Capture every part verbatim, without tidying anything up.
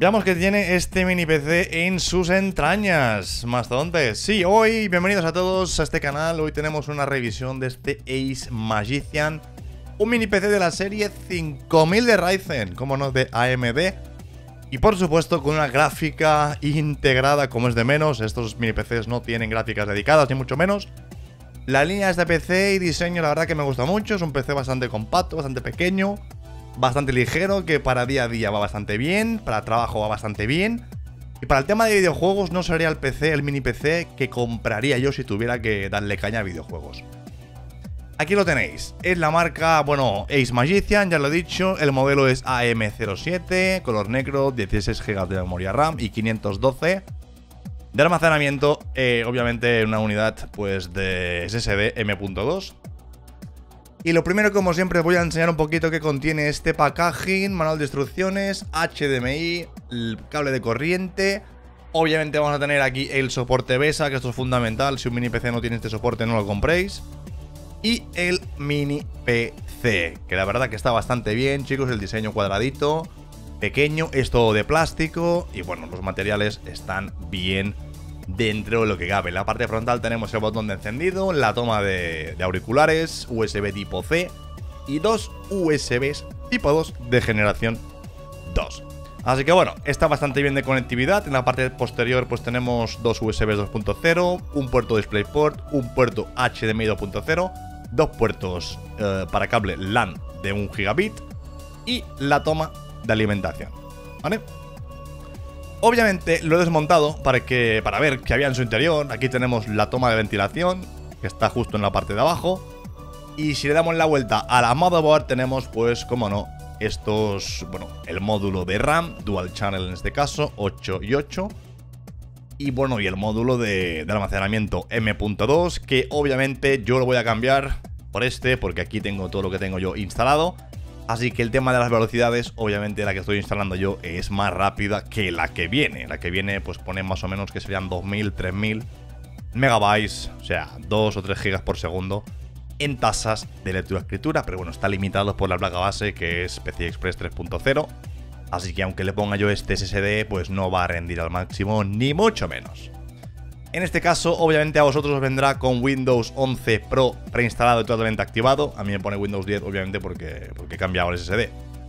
Veamos qué tiene este mini P C en sus entrañas, mastodontes. Sí, hoy, bienvenidos a todos a este canal. Hoy tenemos una revisión de este Ace Magician, un mini P C de la serie cinco mil de Ryzen, como no, de A M D. Y por supuesto con una gráfica integrada, como es de menos. Estos mini P Cs no tienen gráficas dedicadas, ni mucho menos. La línea de este P C y diseño, la verdad que me gusta mucho. Es un P C bastante compacto, bastante pequeño, bastante ligero, que para día a día va bastante bien, para trabajo va bastante bien. Y para el tema de videojuegos no sería el P C, el mini P C que compraría yo si tuviera que darle caña a videojuegos. Aquí lo tenéis, es la marca, bueno, Ace Magician, ya lo he dicho. El modelo es A M cero siete, color negro, dieciséis gigas de memoria RAM y quinientos doce de almacenamiento. eh, Obviamente una unidad pues de S S D M punto dos. Y lo primero, como siempre, os voy a enseñar un poquito qué contiene este packaging, manual de instrucciones, H D M I, el cable de corriente. Obviamente vamos a tener aquí el soporte BESA, que esto es fundamental. Si un mini P C no tiene este soporte, no lo compréis. Y el mini P C, que la verdad que está bastante bien, chicos. El diseño cuadradito, pequeño, es todo de plástico. Y bueno, los materiales están bien dentro de lo que cabe. En la parte frontal tenemos el botón de encendido, la toma de, de auriculares, U S B tipo C y dos U S Bs tipo dos de generación dos. Así que bueno, está bastante bien de conectividad. En la parte posterior pues tenemos dos U S Bs dos punto cero, un puerto DisplayPort, un puerto H D M I dos punto cero, dos puertos eh, para cable LAN de un gigabit y la toma de alimentación, ¿vale? Obviamente lo he desmontado para, que, para ver qué había en su interior. Aquí tenemos la toma de ventilación, que está justo en la parte de abajo. Y si le damos la vuelta a la motherboard tenemos pues, como no, estos, bueno, el módulo de RAM, Dual Channel en este caso, ocho y ocho. Y bueno, y el módulo de, de almacenamiento M punto dos, que obviamente yo lo voy a cambiar por este, porque aquí tengo todo lo que tengo yo instalado. Así que el tema de las velocidades, obviamente la que estoy instalando yo es más rápida que la que viene. La que viene pues pone más o menos que serían dos mil, tres mil megabytes, o sea, dos o tres gigas por segundo en tasas de lectura-escritura. Pero bueno, está limitado por la placa base, que es P C I Express tres punto cero. Así que aunque le ponga yo este S S D, pues no va a rendir al máximo, ni mucho menos. En este caso, obviamente a vosotros os vendrá con Windows once Pro preinstalado y totalmente activado. A mí me pone Windows diez, obviamente, porque, porque he cambiado el S S D.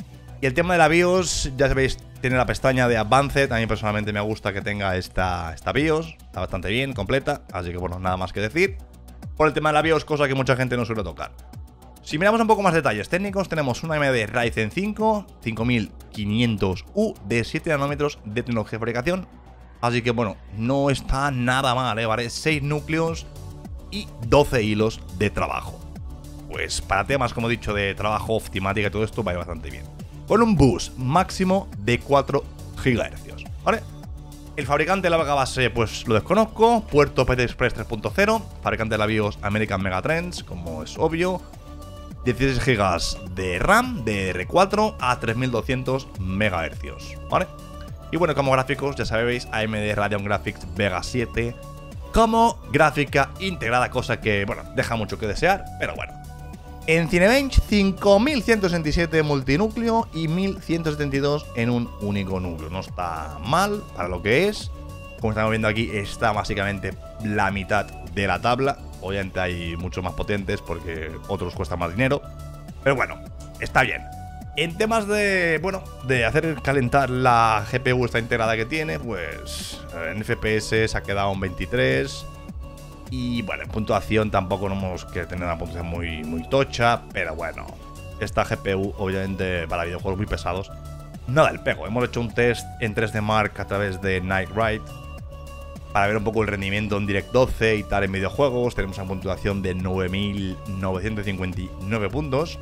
Y el tema de la BIOS, ya sabéis, tiene la pestaña de Advanced. A mí personalmente me gusta que tenga esta, esta BIOS. Está bastante bien, completa. Así que bueno, nada más que decir. Por el tema de la BIOS, cosa que mucha gente no suele tocar. Si miramos un poco más detalles técnicos, tenemos una A M D Ryzen cinco cinco mil quinientos U de siete nanómetros de tecnología de fabricación. Así que bueno, no está nada mal, ¿eh? ¿Vale? seis núcleos y doce hilos de trabajo. Pues para temas, como he dicho, de trabajo, ofimática y todo esto, va bastante bien. Con un bus máximo de cuatro gigahercios, ¿vale? El fabricante de la placa base, pues lo desconozco. Puerto P C I Express tres punto cero. Fabricante de la BIOS American Megatrends, como es obvio. dieciséis gigas de RAM de D D R cuatro a tres mil doscientos megahercios, ¿vale? Y bueno, como gráficos, ya sabéis, A M D Radeon Graphics Vega siete como gráfica integrada, cosa que, bueno, deja mucho que desear, pero bueno. En Cinebench, cinco mil ciento sesenta y siete multinúcleo y mil ciento setenta y dos en un único núcleo. No está mal para lo que es. Como estamos viendo aquí, está básicamente la mitad de la tabla. Obviamente hay muchos más potentes porque otros cuestan más dinero. Pero bueno, está bien. En temas de, bueno, de hacer calentar la G P U esta integrada que tiene, pues en F P S se ha quedado un veintitrés. Y bueno, en puntuación tampoco no hemos que tener una puntuación muy, muy tocha. Pero bueno, esta G P U, obviamente para videojuegos muy pesados, nada el pego. Hemos hecho un test en tres D Mark a través de Night Ride para ver un poco el rendimiento en Direct doce y tal en videojuegos. Tenemos una puntuación de nueve mil novecientos cincuenta y nueve puntos.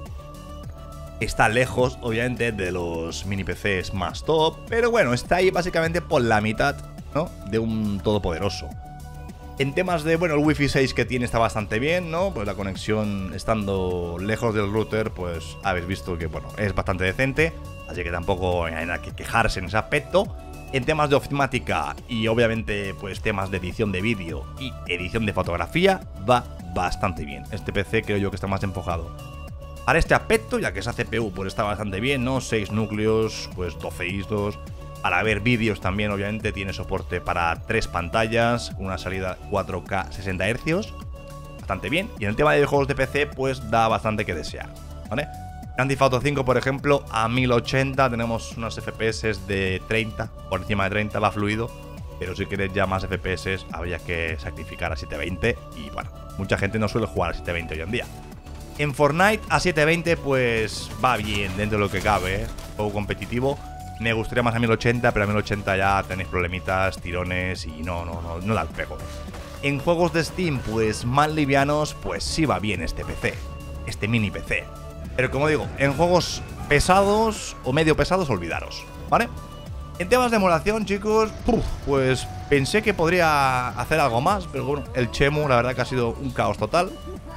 Está lejos, obviamente, de los mini P Cs más top, pero bueno, está ahí básicamente por la mitad, ¿no?, de un todopoderoso. En temas de, bueno, el Wi-Fi seis que tiene está bastante bien, ¿no? Pues la conexión estando lejos del router, pues habéis visto que, bueno, es bastante decente, así que tampoco hay nada que quejarse en ese aspecto. En temas de ofimática y obviamente pues temas de edición de vídeo y edición de fotografía, va bastante bien. Este P C creo yo que está más enfocado para este aspecto, ya que esa C P U pues está bastante bien, ¿no? seis núcleos, pues doce hilos, Para ver vídeos también, obviamente, tiene soporte para tres pantallas, una salida cuatro K sesenta hercios, bastante bien. Y en el tema de juegos de P C, pues da bastante que desear, ¿vale? Grand Theft Auto cinco, por ejemplo, a mil ochenta tenemos unos F P S de treinta, por encima de treinta, va fluido. Pero si quieres ya más F P S, habría que sacrificar a setecientos veinte. Y bueno, mucha gente no suele jugar a setecientos veinte hoy en día. En Fortnite a setecientos veinte, pues va bien dentro de lo que cabe, ¿eh? Juego competitivo. Me gustaría más a mil ochenta, pero a mil ochenta ya tenéis problemitas, tirones y no, no, no, no da el pego. En juegos de Steam, pues más livianos, pues sí va bien este P C, este mini P C. Pero como digo, en juegos pesados o medio pesados, olvidaros, ¿vale? En temas de emulación, chicos, uf, pues pensé que podría hacer algo más, pero bueno, el Chemu la verdad que ha sido un caos total.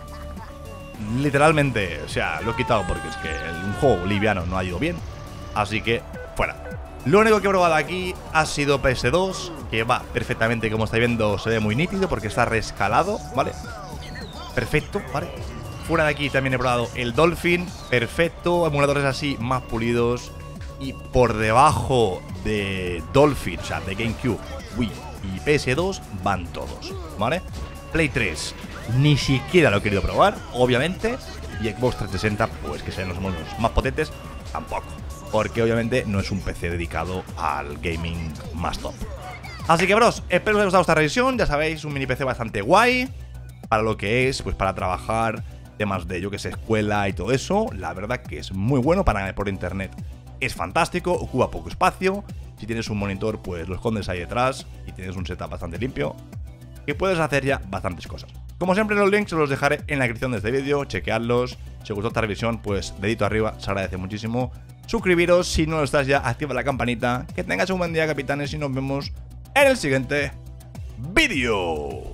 Literalmente, o sea, lo he quitado porque es que un juego liviano no ha ido bien. Así que, fuera. Lo único que he probado aquí ha sido P S dos, que va perfectamente, como estáis viendo, se ve muy nítido porque está rescalado, ¿vale? Perfecto, ¿vale? Fuera de aquí también he probado el Dolphin, perfecto, emuladores así más pulidos. Y por debajo de Dolphin, o sea, de GameCube, Wii y P S dos van todos, ¿vale? Play tres, ni siquiera lo he querido probar, obviamente. Y Xbox trescientos sesenta, pues que sean los monos más potentes, tampoco. Porque obviamente no es un P C dedicado al gaming más top. Así que, bros, espero que os haya gustado esta revisión. Ya sabéis, un mini P C bastante guay. Para lo que es, pues para trabajar, temas de, yo que sé, escuela y todo eso. La verdad que es muy bueno para navegar por internet. Es fantástico, ocupa poco espacio. Si tienes un monitor, pues lo escondes ahí detrás y tienes un setup bastante limpio. Y puedes hacer ya bastantes cosas. Como siempre, los links os los dejaré en la descripción de este vídeo. Chequeadlos. Si os gustó esta revisión, pues dedito arriba, se agradece muchísimo. Suscribiros si no lo estás ya, activa la campanita. Que tengas un buen día, capitanes, y nos vemos en el siguiente vídeo.